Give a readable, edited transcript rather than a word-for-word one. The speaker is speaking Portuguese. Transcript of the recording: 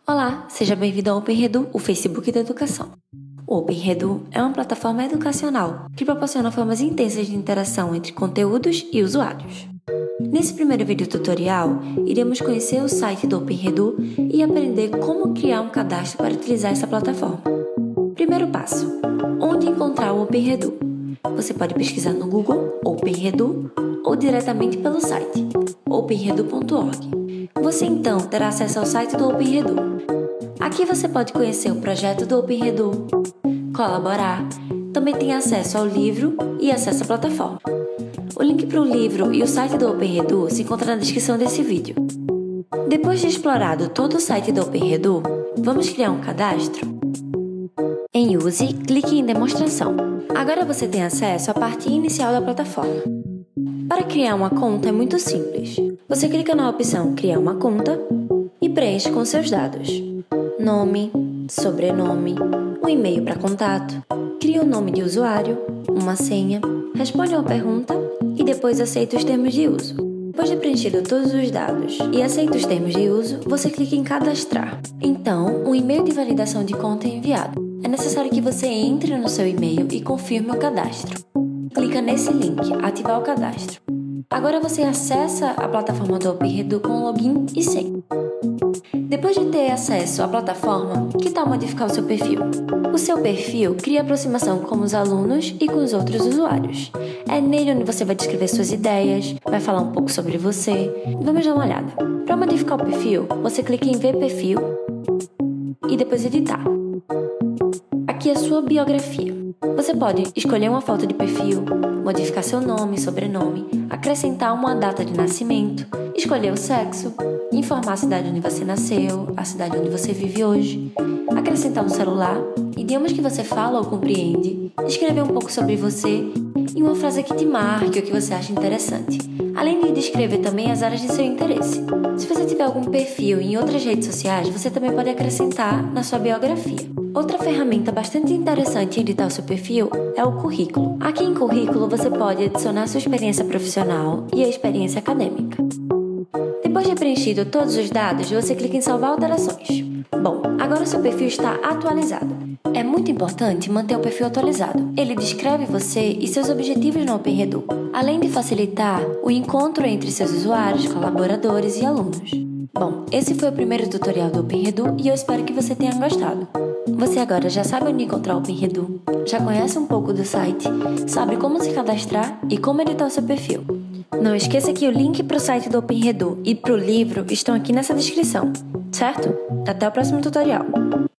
Olá, seja bem-vindo ao OpenRedu, o Facebook da educação. O OpenRedu é uma plataforma educacional que proporciona formas intensas de interação entre conteúdos e usuários. Nesse primeiro vídeo tutorial, iremos conhecer o site do OpenRedu e aprender como criar um cadastro para utilizar essa plataforma. Primeiro passo: onde encontrar o OpenRedu? Você pode pesquisar no Google OpenRedu ou diretamente pelo site openredu.org. Você então terá acesso ao site do OpenRedu. Aqui você pode conhecer o projeto do OpenRedu, colaborar, também tem acesso ao livro e acesso à plataforma. O link para o livro e o site do OpenRedu se encontra na descrição desse vídeo. Depois de explorado todo o site do OpenRedu, vamos criar um cadastro? Em Use, clique em Demonstração. Agora você tem acesso à parte inicial da plataforma. Para criar uma conta é muito simples. Você clica na opção Criar uma conta e preenche com seus dados: nome, sobrenome, um e-mail para contato, cria o nome de usuário, uma senha, responde uma pergunta e depois aceita os termos de uso. Depois de preenchido todos os dados e aceita os termos de uso, você clica em Cadastrar. Então, um e-mail de validação de conta é enviado. É necessário que você entre no seu e-mail e confirme o cadastro. Clica nesse link, ativar o cadastro. Agora você acessa a plataforma do OpenRedu com login e senha. Depois de ter acesso à plataforma, que tal modificar o seu perfil? O seu perfil cria aproximação com os alunos e com os outros usuários. É nele onde você vai descrever suas ideias, vai falar um pouco sobre você. Vamos dar uma olhada. Para modificar o perfil, você clica em Ver Perfil e depois Editar. Aqui é a sua biografia. Você pode escolher uma foto de perfil, modificar seu nome, sobrenome, acrescentar uma data de nascimento, escolher o sexo, informar a cidade onde você nasceu, a cidade onde você vive hoje, acrescentar um celular, idiomas que você fala ou compreende, escrever um pouco sobre você e uma frase que te marque ou que você acha interessante, além de descrever também as áreas de seu interesse. Se você tiver algum perfil em outras redes sociais, você também pode acrescentar na sua biografia. Outra ferramenta bastante interessante em editar o seu perfil é o currículo. Aqui em currículo você pode adicionar sua experiência profissional e a experiência acadêmica. Depois de preenchido todos os dados, você clica em Salvar alterações. Bom, agora o seu perfil está atualizado. É muito importante manter o perfil atualizado. Ele descreve você e seus objetivos no OpenRedu, além de facilitar o encontro entre seus usuários, colaboradores e alunos. Bom, esse foi o primeiro tutorial do OpenRedu e eu espero que você tenha gostado. Você agora já sabe onde encontrar o OpenRedu, já conhece um pouco do site, sabe como se cadastrar e como editar o seu perfil. Não esqueça que o link para o site do OpenRedu e para o livro estão aqui nessa descrição, certo? Até o próximo tutorial!